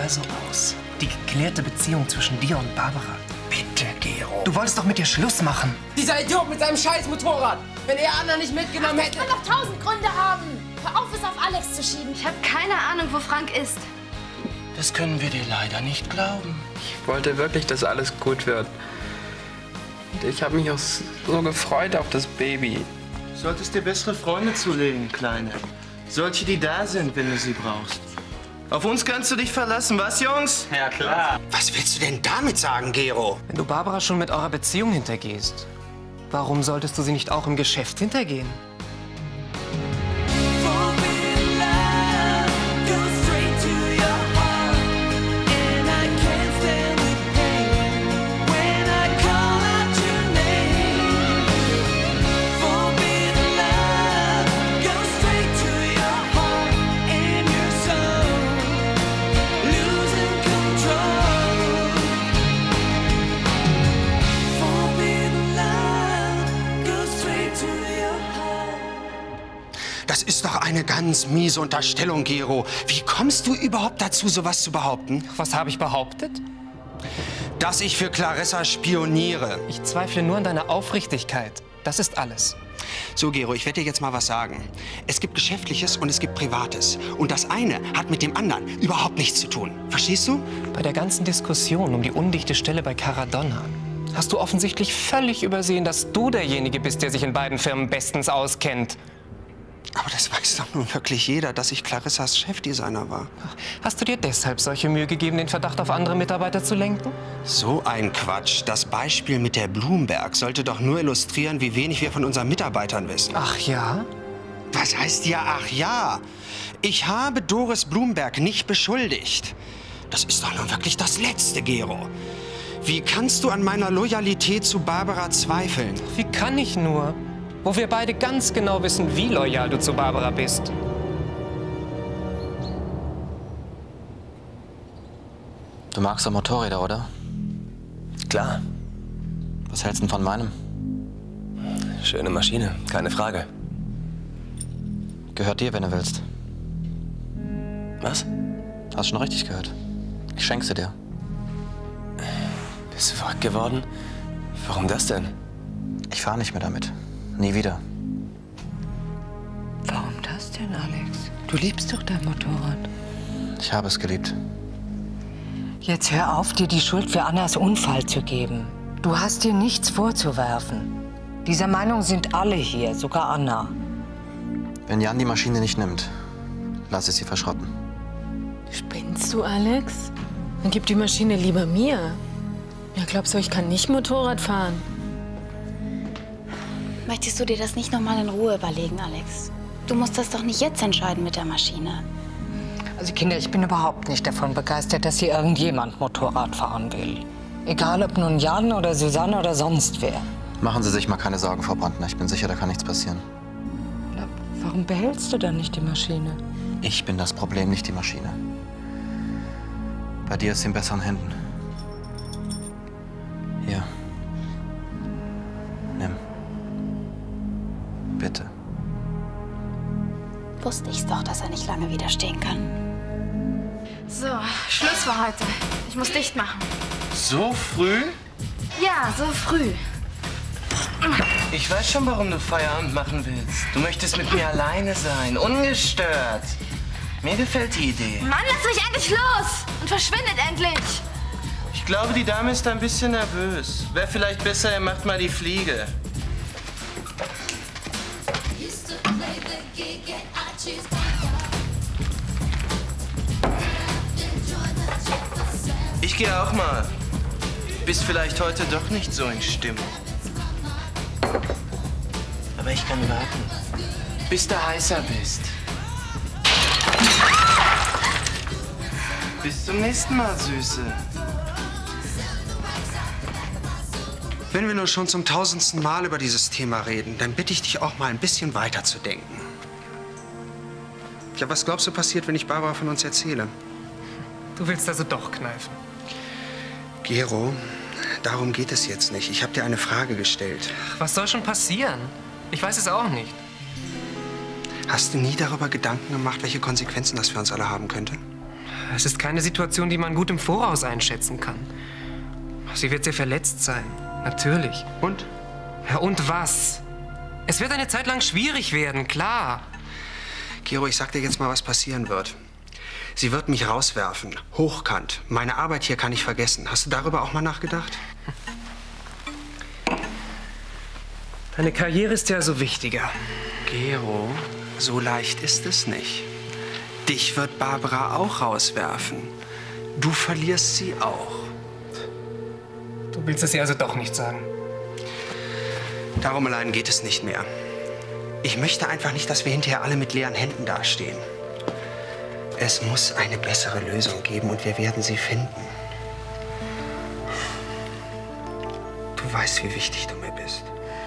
also aus? Die geklärte Beziehung zwischen dir und Barbara. Bitte, Gero. Du wolltest doch mit ihr Schluss machen. Dieser Idiot mit seinem scheiß Motorrad. Wenn er Anna nicht mitgenommen hätte... Ich kann doch 1000 Gründe haben. Hör auf, es auf Alex zu schieben. Ich habe keine Ahnung, wo Frank ist. Das können wir dir leider nicht glauben. Ich wollte wirklich, dass alles gut wird. Und ich habe mich auch so gefreut auf das Baby. Du solltest dir bessere Freunde zulegen, Kleine. Solche, die da sind, wenn du sie brauchst. Auf uns kannst du dich verlassen, was, Jungs? Ja, klar. Was willst du denn damit sagen, Gero? Wenn du Barbara schon mit eurer Beziehung hintergehst, warum solltest du sie nicht auch im Geschäft hintergehen? Das ist doch eine ganz miese Unterstellung, Gero. Wie kommst du überhaupt dazu, sowas zu behaupten? Was habe ich behauptet? Dass ich für Clarissa spioniere. Ich zweifle nur an deiner Aufrichtigkeit. Das ist alles. So, Gero, ich werde dir jetzt mal was sagen. Es gibt Geschäftliches und es gibt Privates. Und das eine hat mit dem anderen überhaupt nichts zu tun. Verstehst du? Bei der ganzen Diskussion um die undichte Stelle bei Caradonna hast du offensichtlich völlig übersehen, dass du derjenige bist, der sich in beiden Firmen bestens auskennt. Aber das weiß doch nun wirklich jeder, dass ich Clarissas Chefdesigner war. Hast du dir deshalb solche Mühe gegeben, den Verdacht auf andere Mitarbeiter zu lenken? So ein Quatsch. Das Beispiel mit der Bloomberg sollte doch nur illustrieren, wie wenig wir von unseren Mitarbeitern wissen. Ach ja? Was heißt ja, ach ja? Ich habe Doris Bloomberg nicht beschuldigt. Das ist doch nun wirklich das Letzte, Gero. Wie kannst du an meiner Loyalität zu Barbara zweifeln? Wie kann ich nur? Wo wir beide ganz genau wissen, wie loyal du zu Barbara bist. Du magst doch Motorräder, oder? Klar. Was hältst du denn von meinem? Schöne Maschine, keine Frage. Gehört dir, wenn du willst. Was? Hast schon richtig gehört. Ich schenke sie dir. Bist du verrückt geworden? Warum das denn? Ich fahre nicht mehr damit. Nie wieder. Warum das denn, Alex? Du liebst doch dein Motorrad. Ich habe es geliebt. Jetzt hör auf, dir die Schuld für Annas Unfall zu geben. Du hast dir nichts vorzuwerfen. Dieser Meinung sind alle hier, sogar Anna. Wenn Jan die Maschine nicht nimmt, lass ich sie verschrotten. Spinnst du, Alex? Dann gib die Maschine lieber mir. Ja, glaubst du, ich kann nicht Motorrad fahren? Möchtest du dir das nicht noch mal in Ruhe überlegen, Alex? Du musst das doch nicht jetzt entscheiden mit der Maschine. Also Kinder, ich bin überhaupt nicht davon begeistert, dass hier irgendjemand Motorrad fahren will. Egal ob nun Jan oder Susanne oder sonst wer. Machen Sie sich mal keine Sorgen, Frau Brandner. Ich bin sicher, da kann nichts passieren. Na, warum behältst du dann nicht die Maschine? Ich bin das Problem, nicht die Maschine. Bei dir ist sie in besseren Händen. Hier. Nimm. Bitte. Wusste ich's doch, dass er nicht lange widerstehen kann. So, Schluss für heute. Ich muss dicht machen. So früh? Ja, so früh. Ich weiß schon, warum du Feierabend machen willst. Du möchtest mit mir alleine sein, ungestört. Mir gefällt die Idee. Mann, lass mich endlich los! Und verschwindet endlich! Ich glaube, die Dame ist ein bisschen nervös. Wäre vielleicht besser, er macht mal die Fliege. Ich gehe auch mal. Bist vielleicht heute doch nicht so in Stimmung. Aber ich kann warten, bis du heißer bist. Bis zum nächsten Mal, Süße. Wenn wir nur schon zum 1000. Mal über dieses Thema reden, dann bitte ich dich auch mal ein bisschen weiterzudenken. Ja, was glaubst du passiert, wenn ich Barbara von uns erzähle? Du willst also doch kneifen. Gero, darum geht es jetzt nicht. Ich habe dir eine Frage gestellt. Was soll schon passieren? Ich weiß es auch nicht. Hast du nie darüber Gedanken gemacht, welche Konsequenzen das für uns alle haben könnte? Es ist keine Situation, die man gut im Voraus einschätzen kann. Sie wird sehr verletzt sein. Natürlich. Und? Ja, und was? Es wird eine Zeit lang schwierig werden, klar. Gero, ich sag dir jetzt mal, was passieren wird. Sie wird mich rauswerfen. Hochkant. Meine Arbeit hier kann ich vergessen. Hast du darüber auch mal nachgedacht? Deine Karriere ist ja so wichtiger. Gero, so leicht ist es nicht. Dich wird Barbara auch rauswerfen. Du verlierst sie auch. Du willst es ihr also doch nicht sagen. Darum allein geht es nicht mehr. Ich möchte einfach nicht, dass wir hinterher alle mit leeren Händen dastehen. Es muss eine bessere Lösung geben und wir werden sie finden. Du weißt, wie wichtig du mir bist.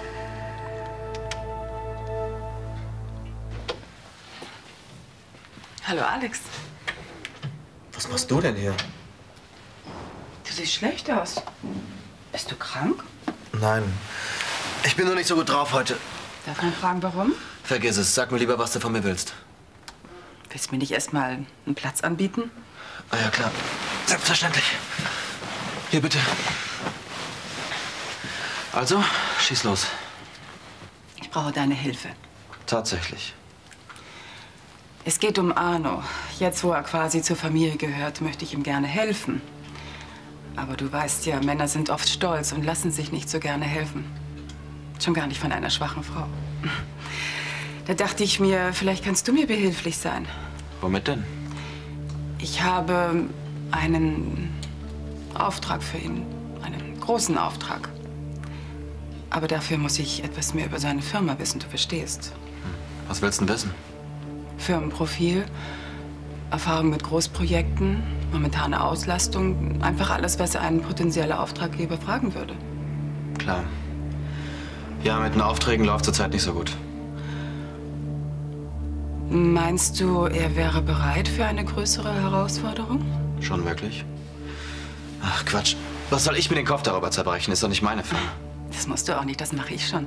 Hallo, Alex. Was machst du denn hier? Du siehst schlecht aus. Bist du krank? Nein. Ich bin nur nicht so gut drauf heute. Darf man fragen, warum? Vergiss es. Sag mir lieber, was du von mir willst. Willst du mir nicht erst mal einen Platz anbieten? Ah ja, klar. Selbstverständlich. Hier, bitte. Also, schieß los. Ich brauche deine Hilfe. Tatsächlich. Es geht um Arno. Jetzt, wo er quasi zur Familie gehört, möchte ich ihm gerne helfen. Aber du weißt ja, Männer sind oft stolz und lassen sich nicht so gerne helfen. Schon gar nicht von einer schwachen Frau. Da dachte ich mir, vielleicht kannst du mir behilflich sein. Womit denn? Ich habe einen Auftrag für ihn. Einen großen Auftrag. Aber dafür muss ich etwas mehr über seine Firma wissen, du verstehst. Was willst du denn wissen? Firmenprofil, Erfahrung mit Großprojekten, momentane Auslastung. Einfach alles, was ein potenzieller Auftraggeber fragen würde. Klar. Ja, mit den Aufträgen läuft zurzeit nicht so gut. Meinst du, er wäre bereit für eine größere Herausforderung? Schon möglich? Ach, Quatsch. Was soll ich mir den Kopf darüber zerbrechen? Ist doch nicht meine Firma. Das musst du auch nicht, das mache ich schon.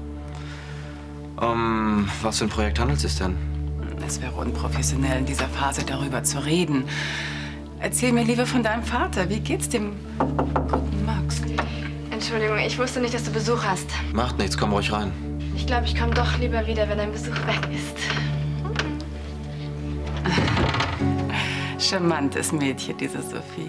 Was für ein Projekt handelt es sich denn? Es wäre unprofessionell, in dieser Phase darüber zu reden. Erzähl mir lieber von deinem Vater. Wie geht's dem guten Max? Entschuldigung, ich wusste nicht, dass du Besuch hast. Macht nichts, komm ruhig rein. Ich glaube, ich komme doch lieber wieder, wenn dein Besuch weg ist. Charmantes Mädchen, diese Sophie.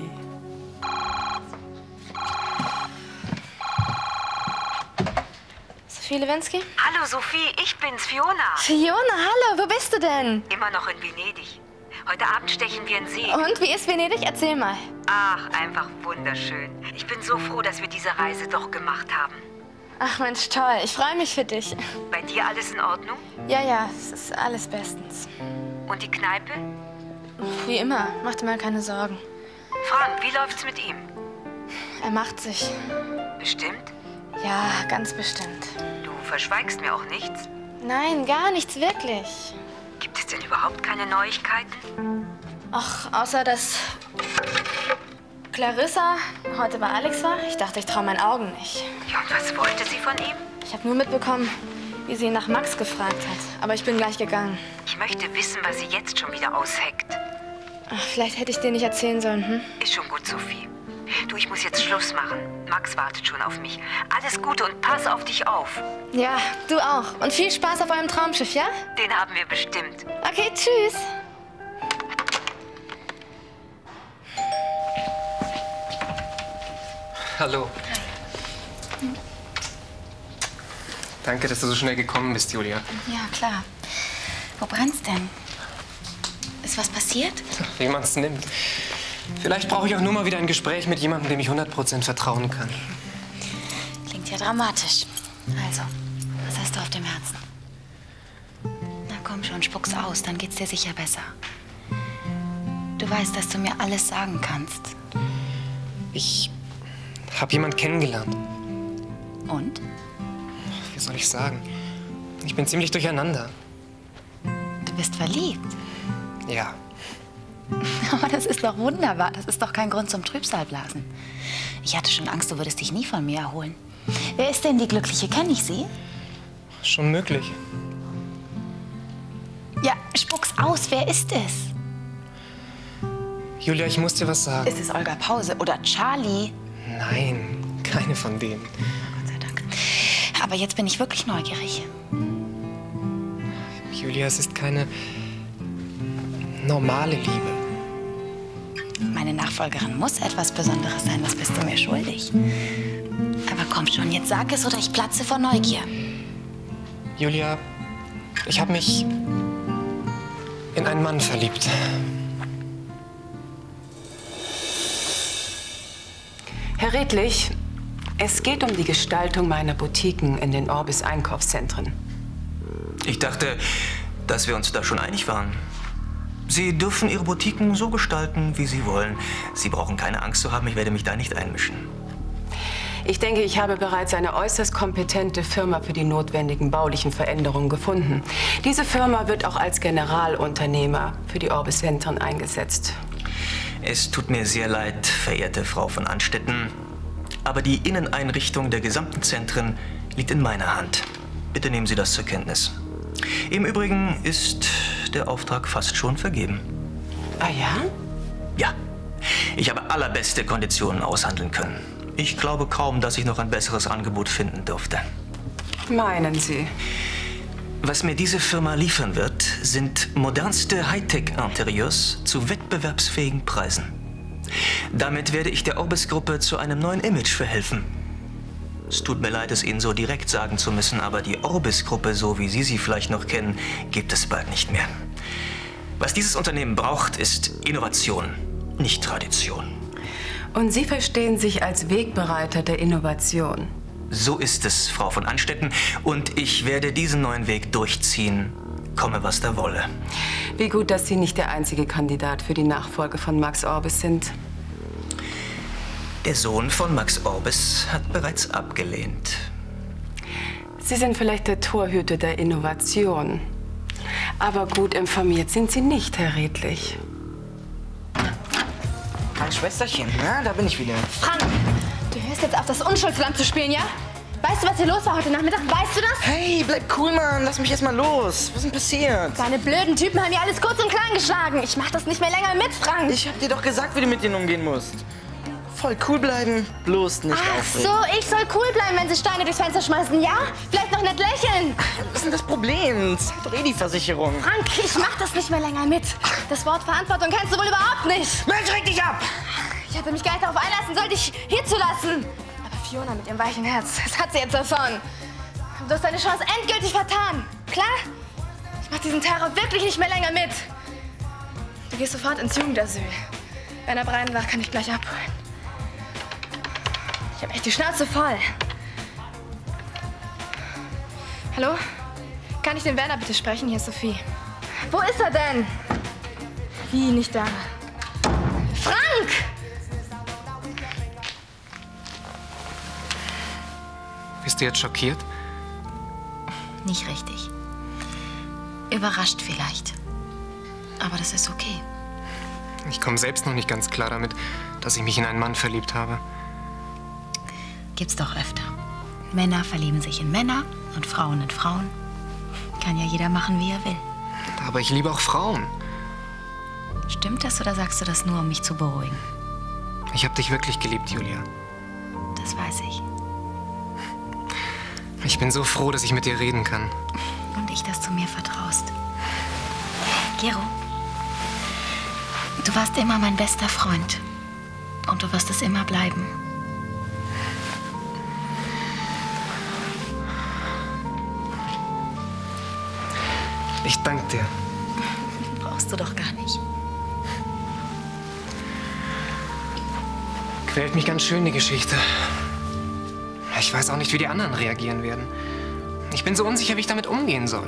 Sophie Lewinsky? Hallo Sophie, ich bin's, Fiona. Fiona, hallo, wo bist du denn? Immer noch in Venedig. Heute Abend stechen wir in See. Und wie ist Venedig? Erzähl mal. Ach, einfach wunderschön. Ich bin so froh, dass wir diese Reise doch gemacht haben. Ach Mensch, toll. Ich freue mich für dich. Bei dir alles in Ordnung? Ja, es ist alles bestens. Und die Kneipe? Wie immer, mach dir mal keine Sorgen. Frank, wie läuft's mit ihm? Er macht sich. Bestimmt? Ja, ganz bestimmt. Du verschweigst mir auch nichts? Nein, gar nichts wirklich. Gibt es denn überhaupt keine Neuigkeiten? Ach, außer dass Clarissa heute bei Alex war. Ich dachte, ich traue meinen Augen nicht. Ja, und was wollte sie von ihm? Ich habe nur mitbekommen, wie sie ihn nach Max gefragt hat. Aber ich bin gleich gegangen. Ich möchte wissen, was sie jetzt schon wieder ausheckt. Ach, vielleicht hätte ich dir nicht erzählen sollen, hm? Ist schon gut, Sophie. Du, ich muss jetzt Schluss machen. Max wartet schon auf mich. Alles Gute und pass auf dich auf. Ja, du auch. Und viel Spaß auf eurem Traumschiff, ja? Den haben wir bestimmt. Okay, tschüss. Hallo. Danke, dass du so schnell gekommen bist, Julia. Ja, klar. Wo brennt's denn? Ist was passiert? Wie man's nimmt. Vielleicht brauche ich auch nur mal wieder ein Gespräch mit jemandem, dem ich 100% vertrauen kann. Klingt ja dramatisch. Also, was hast du auf dem Herzen? Na komm schon, spuck's aus, dann geht's dir sicher besser. Du weißt, dass du mir alles sagen kannst. Ich habe jemanden kennengelernt. Und? Wie soll ich sagen? Ich bin ziemlich durcheinander. Du bist verliebt? Ja. Aber das ist doch wunderbar. Das ist doch kein Grund zum Trübsalblasen. Ich hatte schon Angst, du würdest dich nie von mir erholen. Wer ist denn die Glückliche? Kenne ich sie? Schon möglich. Ja, spuck's aus. Wer ist es? Julia, ich muss dir was sagen. Ist es Olga Pause oder Charlie? Nein, keine von denen. Gott sei Dank. Aber jetzt bin ich wirklich neugierig. Julia, es ist keine normale Liebe. Meine Nachfolgerin muss etwas Besonderes sein, das bist du mir schuldig. Aber komm schon, jetzt sag es oder ich platze vor Neugier. Julia, ich habe mich in einen Mann verliebt. Herr Redlich, es geht um die Gestaltung meiner Boutiquen in den Orbis-Einkaufszentren. Ich dachte, dass wir uns da schon einig waren. Sie dürfen Ihre Boutiquen so gestalten, wie Sie wollen. Sie brauchen keine Angst zu haben, ich werde mich da nicht einmischen. Ich denke, ich habe bereits eine äußerst kompetente Firma für die notwendigen baulichen Veränderungen gefunden. Diese Firma wird auch als Generalunternehmer für die Orbis-Zentren eingesetzt. Es tut mir sehr leid, verehrte Frau von Anstetten, aber die Inneneinrichtung der gesamten Zentren liegt in meiner Hand. Bitte nehmen Sie das zur Kenntnis. Im Übrigen ist der Auftrag fast schon vergeben. Ah ja? Ja. Ich habe allerbeste Konditionen aushandeln können. Ich glaube kaum, dass ich noch ein besseres Angebot finden dürfte. Meinen Sie? Was mir diese Firma liefern wird, sind modernste Hightech-Interieurs zu wettbewerbsfähigen Preisen. Damit werde ich der Orbis-Gruppe zu einem neuen Image verhelfen. Es tut mir leid, es Ihnen so direkt sagen zu müssen, aber die Orbis-Gruppe, so wie Sie sie vielleicht noch kennen, gibt es bald nicht mehr. Was dieses Unternehmen braucht, ist Innovation, nicht Tradition. Und Sie verstehen sich als Wegbereiter der Innovation. So ist es, Frau von Anstetten. Und ich werde diesen neuen Weg durchziehen, komme was da wolle. Wie gut, dass Sie nicht der einzige Kandidat für die Nachfolge von Max Orbis sind. Der Sohn von Max Orbis hat bereits abgelehnt. Sie sind vielleicht der Torhüter der Innovation. Aber gut informiert sind Sie nicht, Herr Redlich. Mein Schwesterchen, na, da bin ich wieder. Frank, du hörst jetzt auf, das Unschuldsland zu spielen, ja? Weißt du, was hier los war heute Nachmittag? Weißt du das? Hey, bleib cool, Mann. Lass mich erst mal los. Was ist denn passiert? Deine blöden Typen haben mir alles kurz und klein geschlagen. Ich mach das nicht mehr länger mit, Frank. Ich hab dir doch gesagt, wie du mit denen umgehen musst. Voll cool bleiben, bloß nicht aufregen. Ach so, ich soll cool bleiben, wenn sie Steine durchs Fenster schmeißen, ja? Vielleicht noch nicht lächeln. Was ist denn das Problem? Zahlt doch eh die Versicherung. Frank, ich mach das nicht mehr länger mit. Das Wort Verantwortung kennst du wohl überhaupt nicht. Mensch, reg dich ab! Ich hätte mich gar nicht darauf einlassen sollen, dich hier zu lassen. Aber Fiona mit ihrem weichen Herz, das hat sie jetzt davon. Du hast deine Chance endgültig vertan. Klar? Ich mach diesen Terror wirklich nicht mehr länger mit. Du gehst sofort ins Jugendasyl. Wenn er Breidenbach kann ich gleich abholen. Ich hab echt die Schnauze voll. Hallo? Kann ich den Werner bitte sprechen? Hier ist Sophie. Wo ist er denn? Wie, nicht da? Frank! Bist du jetzt schockiert? Nicht richtig. Überrascht vielleicht. Aber das ist okay. Ich komme selbst noch nicht ganz klar damit, dass ich mich in einen Mann verliebt habe. Gibt's doch öfter. Männer verlieben sich in Männer und Frauen in Frauen. Kann ja jeder machen, wie er will. Aber ich liebe auch Frauen. Stimmt das oder sagst du das nur, um mich zu beruhigen? Ich habe dich wirklich geliebt, Julia. Das weiß ich. Ich bin so froh, dass ich mit dir reden kann. Und ich, dass du mir vertraust. Gero, du warst immer mein bester Freund. Und du wirst es immer bleiben. Ich danke dir. Brauchst du doch gar nicht. Quält mich ganz schön, die Geschichte. Ich weiß auch nicht, wie die anderen reagieren werden. Ich bin so unsicher, wie ich damit umgehen soll.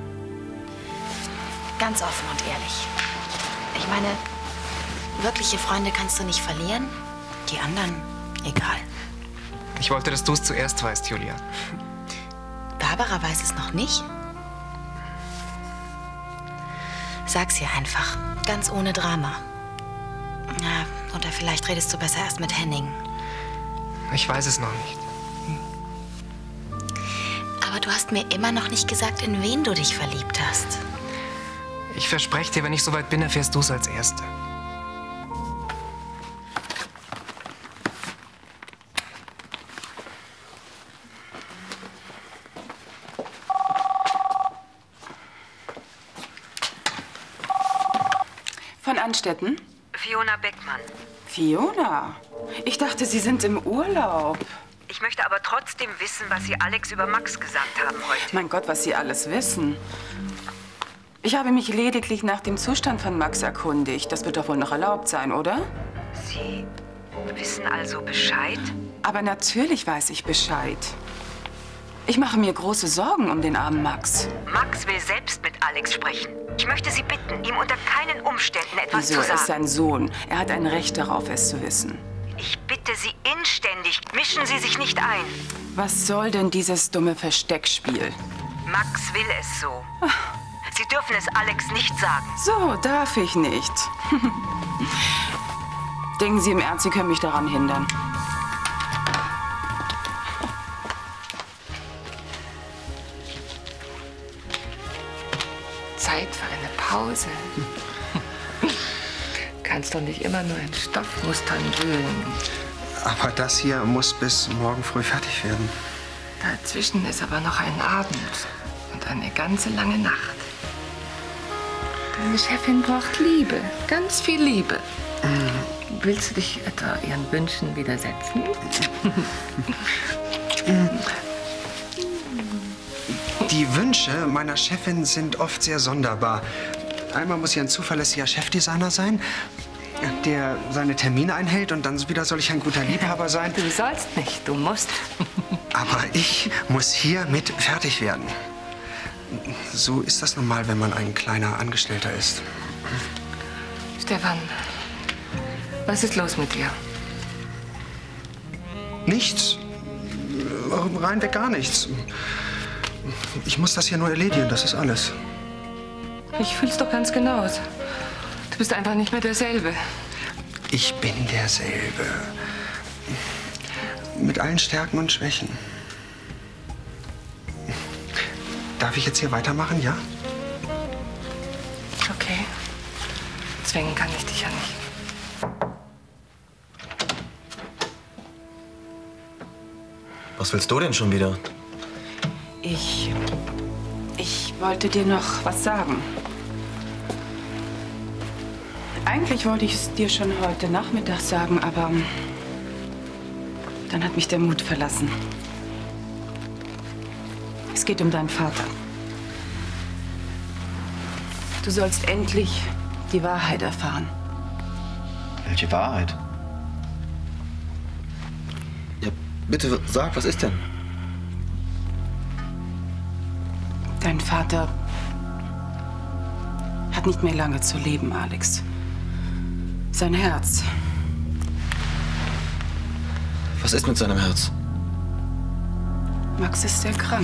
Ganz offen und ehrlich. Ich meine, wirkliche Freunde kannst du nicht verlieren. Die anderen, egal. Ich wollte, dass du es zuerst weißt, Julia. Barbara weiß es noch nicht. Sag's ihr einfach, ganz ohne Drama. Ja, oder vielleicht redest du besser erst mit Henning. Ich weiß es noch nicht. Aber du hast mir immer noch nicht gesagt, in wen du dich verliebt hast. Ich verspreche dir, wenn ich soweit bin, erfährst du es als Erste. Von Anstetten? Fiona Beckmann. Fiona? Ich dachte, Sie sind im Urlaub. Ich möchte aber trotzdem wissen, was Sie Alex über Max gesagt haben heute. Mein Gott, was Sie alles wissen. Ich habe mich lediglich nach dem Zustand von Max erkundigt. Das wird doch wohl noch erlaubt sein, oder? Sie wissen also Bescheid? Aber natürlich weiß ich Bescheid. Ich mache mir große Sorgen um den armen Max. Max will selbst mit Alex sprechen. Ich möchte Sie bitten, ihm unter keinen Umständen etwas Wieso? zu Er ist sagen. sein Sohn. Er hat ein Recht darauf, es zu wissen. Ich bitte Sie inständig, mischen Sie sich nicht ein. Was soll denn dieses dumme Versteckspiel? Max will es so. Sie dürfen es Alex nicht sagen. So darf ich nicht. Denken Sie im Ernst, Sie können mich daran hindern? Zeit für eine Pause. Kannst doch nicht immer nur in Stoffmustern wühlen. Aber das hier muss bis morgen früh fertig werden. Dazwischen ist aber noch ein Abend und eine ganze lange Nacht. Deine Chefin braucht Liebe, ganz viel Liebe. Willst du dich etwa ihren Wünschen widersetzen? Die Wünsche meiner Chefin sind oft sehr sonderbar. Einmal muss sie ein zuverlässiger Chefdesigner sein, der seine Termine einhält, und dann wieder soll ich ein guter Liebhaber sein. Du sollst nicht, du musst. Aber ich muss hiermit fertig werden. So ist das nun mal, wenn man ein kleiner Angestellter ist. Stefan, was ist los mit dir? Nichts. Reinweg gar nichts. Ich muss das hier nur erledigen, das ist alles. Ich fühl's doch ganz genau. Du bist einfach nicht mehr derselbe. Ich bin derselbe. Mit allen Stärken und Schwächen. Darf ich jetzt hier weitermachen, ja? Okay. Zwängen kann ich dich ja nicht. Was willst du denn schon wieder? Ich wollte dir noch was sagen. Eigentlich wollte ich es dir schon heute Nachmittag sagen, aber dann hat mich der Mut verlassen. Es geht um deinen Vater. Du sollst endlich die Wahrheit erfahren. Welche Wahrheit? Ja, bitte sag, was ist denn? Dein Vater hat nicht mehr lange zu leben, Alex. Sein Herz. Was ist mit seinem Herz? Max ist sehr krank.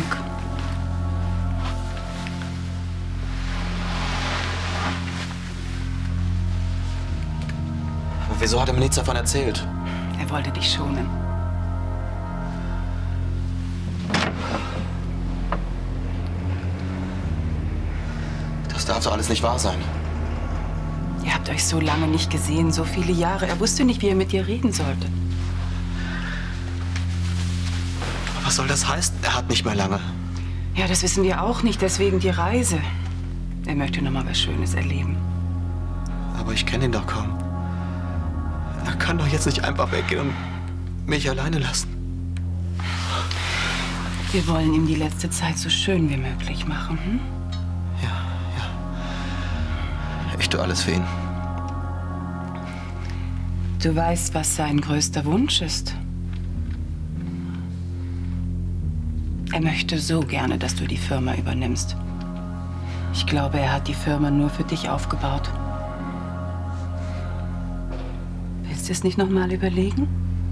Wieso hat er mir nichts davon erzählt? Er wollte dich schonen. Das darf doch alles nicht wahr sein. Ihr habt euch so lange nicht gesehen, so viele Jahre. Er wusste nicht, wie er mit dir reden sollte. Aber was soll das heißen? Er hat nicht mehr lange. Ja, das wissen wir auch nicht, deswegen die Reise. Er möchte noch mal was Schönes erleben. Aber ich kenne ihn doch kaum. Er kann doch jetzt nicht einfach weggehen und mich alleine lassen. Wir wollen ihm die letzte Zeit so schön wie möglich machen. Hm? Ich tue alles für ihn. Du weißt, was sein größter Wunsch ist. Er möchte so gerne, dass du die Firma übernimmst. Ich glaube, er hat die Firma nur für dich aufgebaut. Willst du es nicht noch mal überlegen?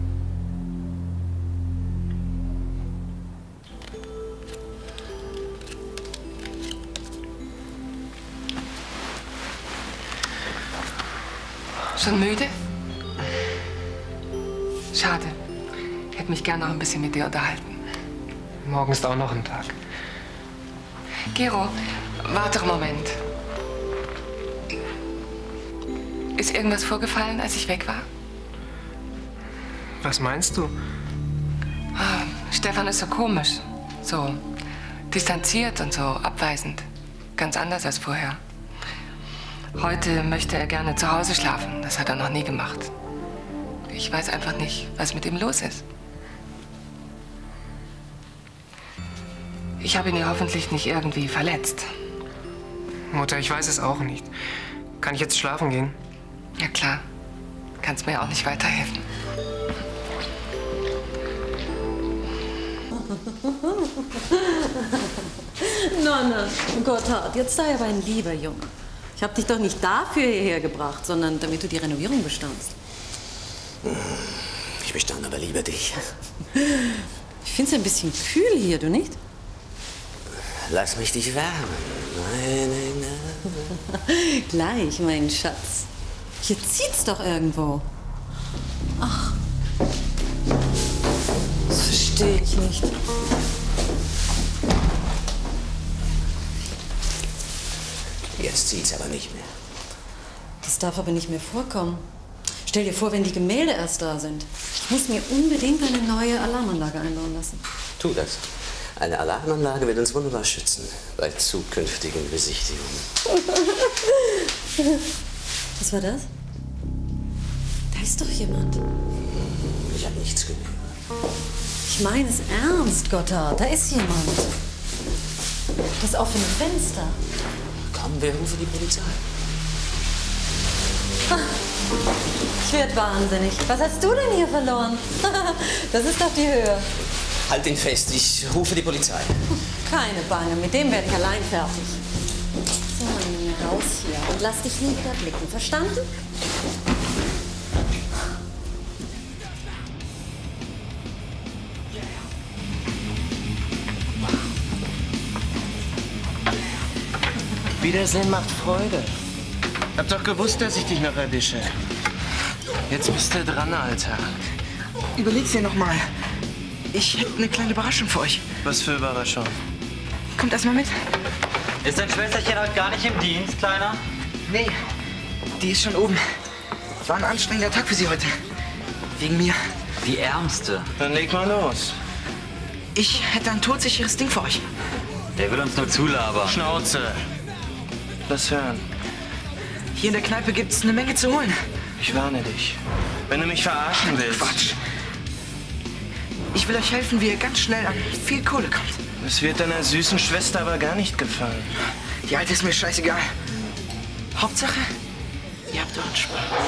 Schon müde? Schade. Ich hätte mich gern noch ein bisschen mit dir unterhalten. Morgen ist auch noch ein Tag. Gero, warte einen Moment. Ist irgendwas vorgefallen, als ich weg war? Was meinst du? Stefan ist so komisch. So distanziert und so abweisend. Ganz anders als vorher. Heute möchte er gerne zu Hause schlafen. Das hat er noch nie gemacht. Ich weiß einfach nicht, was mit ihm los ist. Ich habe ihn ja hoffentlich nicht irgendwie verletzt. Mutter, ich weiß es auch nicht. Kann ich jetzt schlafen gehen? Ja klar. Kannst mir auch nicht weiterhelfen. Nonna, Gotthard, jetzt sei aber ein lieber Junge. Ich habe dich doch nicht dafür hierher gebracht, sondern damit du die Renovierung bestandst. Ich bestand aber lieber dich. Ich finde es ein bisschen kühl hier, du nicht? Lass mich dich wärmen, meine Nase. Gleich, mein Schatz. Hier zieht's doch irgendwo. Ach, das verstehe ich nicht. Jetzt zieht's aber nicht mehr. Das darf aber nicht mehr vorkommen. Stell dir vor, wenn die Gemälde erst da sind. Ich muss mir unbedingt eine neue Alarmanlage einbauen lassen. Tu das. Eine Alarmanlage wird uns wunderbar schützen bei zukünftigen Besichtigungen. Was war das? Da ist doch jemand. Ich habe nichts gehört. Ich meine es ernst, Gotthard. Da ist jemand. Das offene Fenster. Komm, wir rufen die Polizei. Ich werde wahnsinnig. Was hast du denn hier verloren? Das ist doch die Höhe. Halt ihn fest, ich rufe die Polizei. Keine Bange, mit dem werde ich allein fertig. So, mein Junge, raus hier und lass dich nie wieder blicken. Verstanden? Wiedersehen macht Freude. Hab doch gewusst, dass ich dich noch erwische. Jetzt bist du dran, Alter. Überleg's dir noch mal. Ich hätte eine kleine Überraschung für euch. Was für Überraschung? Kommt erst mal mit. Ist dein Schwesterchen heute gar nicht im Dienst, Kleiner? Nee, die ist schon oben. War ein anstrengender Tag für sie heute. Wegen mir. Die Ärmste. Dann leg mal los. Ich hätte ein todsicheres Ding für euch. Der will uns nur zulabern. Schnauze. Lass hören. Hier in der Kneipe gibt's eine Menge zu holen. Ich warne dich. Wenn du mich verarschen willst. Quatsch. Ich will euch helfen, wie ihr ganz schnell an viel Kohle kommt. Das wird deiner süßen Schwester aber gar nicht gefallen. Die Alte ist mir scheißegal. Hauptsache, ihr habt euren Spaß.